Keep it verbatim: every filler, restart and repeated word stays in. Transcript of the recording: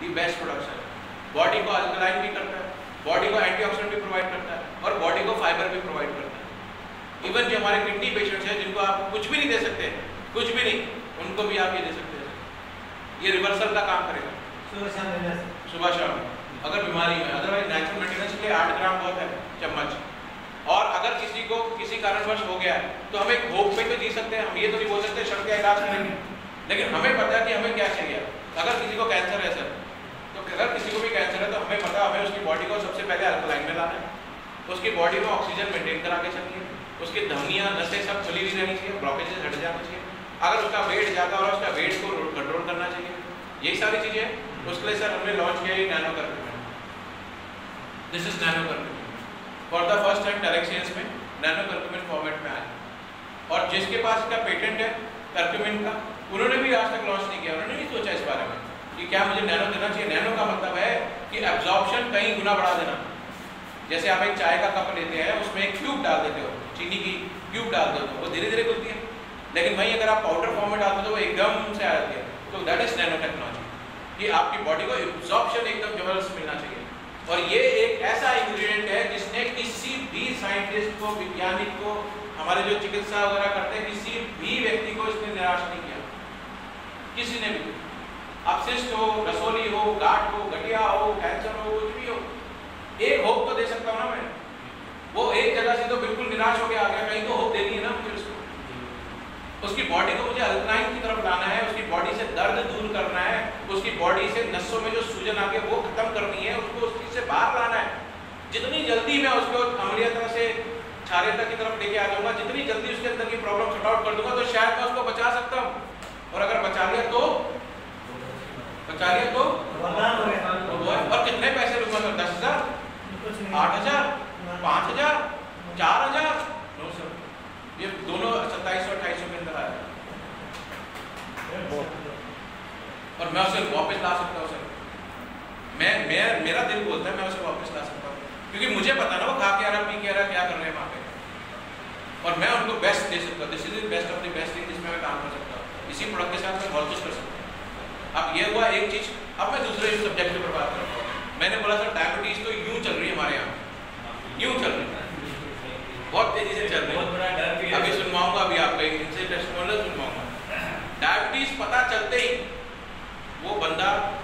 दी best products है। Body को alkaline भी करता है, बॉडी को एंटीऑक्सीडेंट भी प्रोवाइड करता है और बॉडी को फाइबर भी प्रोवाइड करता है। इवन जो हमारे किडनी पेशेंट्स हैं जिनको आप कुछ भी नहीं दे सकते, कुछ भी नहीं, उनको भी आप ये दे सकते हैं। ये रिवर्सल का काम करेगा सुबह शाम, सुबह शाम अगर बीमारी है। अदरवाइज नेचुरल मेंटेनेंस के लिए आठ ग्राम बहुत है चम्मच। और अगर किसी को किसी कारणवश हो गया है तो हम एक होप पे तो जी सकते हैं, हम ये तो नहीं बोल सकते शर्त का इलाज करेंगे, लेकिन हमें पता है कि हमें क्या चाहिए। अगर किसी को कैंसर है सर, तो अगर किसी को भी कैंसर है तो हमें पता हमें उसकी बॉडी को सबसे पहले अल्कलाइन में लाना है, उसकी बॉडी में ऑक्सीजन मेंटेन करा के चलिए, उसकी धमनियाँ नसें सब खुली हुई रहनी चाहिए, ब्लॉकेजेस हट जाना चाहिए। अगर उसका वेट ज़्यादा हो रहा है उसका वेट को कंट्रोल करना चाहिए। यही सारी चीज़ें उसके लिए सर हमने लॉन्च किया ये nano curcumin. This is nano curcumin for the first time directions में नैनो कर्क्यूमिन फॉर्मेट में आया। और जिसके पास इसका पेटेंट है कर्क्यूमिन का, उन्होंने भी आज तक लॉन्च नहीं किया, उन्होंने नहीं सोचा इस बारे में कि क्या मुझे नैनो देना चाहिए। नैनो का मतलब है कि एब्जॉर्प्शन कई गुना बढ़ा देना। जैसे आप एक चाय का कप लेते हैं, उसमें एक क्यूब डाल देते हो, चीनी की क्यूब डाल देते हो, वो धीरे धीरे खुलती है, लेकिन वहीं अगर आप पाउडर फॉर्म में डालते हो तो वो एकदम से आ जाती है। तो दैट इज नैनो टेक्नोलॉजी, कि आपकी बॉडी को एब्जॉर्प्शन एकदम जबरदस्त मिलना चाहिए। और ये एक ऐसा इंग्रेडिएंट है जिसने किसी भी साइंटिस्ट को, वैज्ञानिक को, हमारे जो चिकित्सा वगैरह करते हैं, किसी भी व्यक्ति को इसने निराश नहीं किया, किसी ने भी। अब सिस्ट हो, रसोली हो, गांठ हो, गठिया हो, कैंसर हो, कुछ भी हो, एक होप तो दे सकता हूँ ना मैं। वो एक जगह से तो बिल्कुल निराश हो गया आ गया, कहीं तो होप देनी है ना मुझे उसको। उसकी बॉडी को मुझे अल्कलाइन की तरफ लाना है, उसकी बॉडी से दर्द दूर करना है, उसकी बॉडी से नसों में जो सूजन आ गई वो खत्म करनी है, उसको उस चीज से बाहर लाना है। जितनी जल्दी मैं उसको अम्लीयता से क्षारीयता की तरफ लेके आ जाऊंगा, जितनी जल्दी उसके अंदर की प्रॉब्लम सॉर्ट आउट कर दूंगा, तो शायद मैं उसको बचा सकता हूँ। और अगर बचा लिया तो बचा लिया तो और कितने पैसे लूंगा सर? दस हजार आठ हजार पाँच हजार चार हजार नो सर, ये दोनों सत्ताईस सौ अट्ठाईस सौ के अंदर आया और मैं उसे वापस ला सकता हूँ सर। मैं मैं मेरा दिल बोलता है मैं उसे वापस ला सकता हूँ, क्योंकि मुझे पता ना वो खा के आ रहा, पी के आ रहा, क्या कर रहे हैं वहाँ पे, और मैं उनको बेस्ट दे सकता हूँ। This is the best of the best thing जिसमें मैं काम कर सकता हूँ। इसी प्रोडक्ट के साथ मैं बहुत कुछ कर सकता हूँ। अब ये हुआ एक चीज। अब मैं दूसरे सब्जेक्ट पर बात करता हूँ। मैंने बोला सर डायबिटीज तो यूं चल रही है हमारे यहाँ, यूं चल रही है, बहुत तेजी से चल रही है। अभी सुनवाऊंगा, अभी आपका इनसे टेस्टिमोनियल सुनवाऊंगा। डायबिटीज पता चलते ही वो बंदा